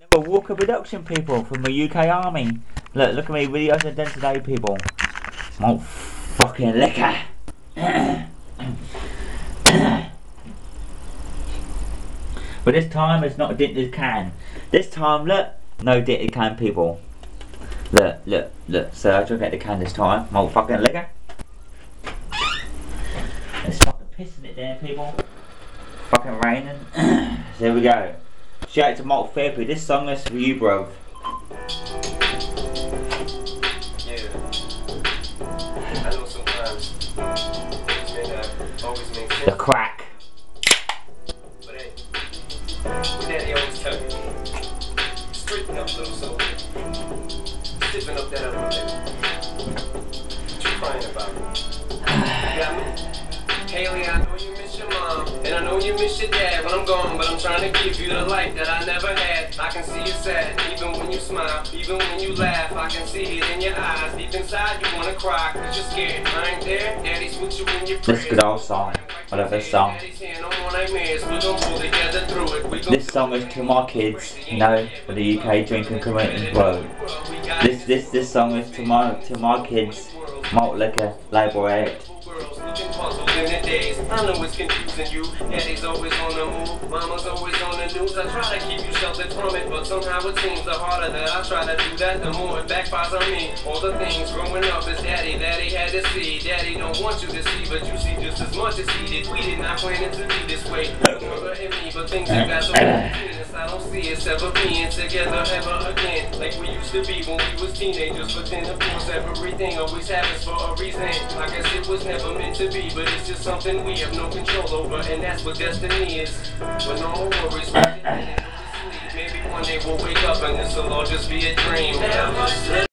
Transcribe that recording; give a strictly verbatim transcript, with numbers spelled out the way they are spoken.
A Walker production people from the U K Army. Look, look at me videos I've done today, people. Smoke fucking liquor. But this time it's not a dented can. This time, look, no dented can, people. Look, look, look. So I drink out the can this time. Smoke fucking liquor. It's fucking pissing it there, people. Fucking raining. So here we go. Shout out to Malt Therapy. This song is for you, bro. Yeah. I know sometimes things may not always make sense. The crack. But hey, what daddy always tell you, straighten up, little soul. Stiffen up that upper lip. What you crying about? You got me? Haley, I know you miss your mom, and I know you miss your dad when I'm gone, but I'm trying to give you the life that I never had. I can see you sad, even when you smile, even when you laugh. I can see it in your eyes, deep inside you wanna cry, cause you're scared. I ain't there, daddy's with you when you're This is a good old song. I love this song. This song is to my kids, you know, for the U K drinking community. Well, this this this song is to my to my kids, malt liquor, label eight. Puzzled in the days, I know it's confusing you. Daddy's always on the move, mama's always on the news. I try to keep you sheltered from it, but somehow it seems the harder that I try to do that, the more it backfires on me. All the things growing up is daddy, daddy had to see. Daddy don't want you to see, but you see just as much as he did. We did not plan it to be this way. Mother and me, but things have got so between us. I don't see us ever being together ever again, like we used to be when we was teenagers. But then of course everything always happens for a reason. I guess it was never meant to be, but it's just something we have no control over, and that's what destiny is. But no more worries, we're sleep. Maybe one day we'll wake up and this will all just be a dream.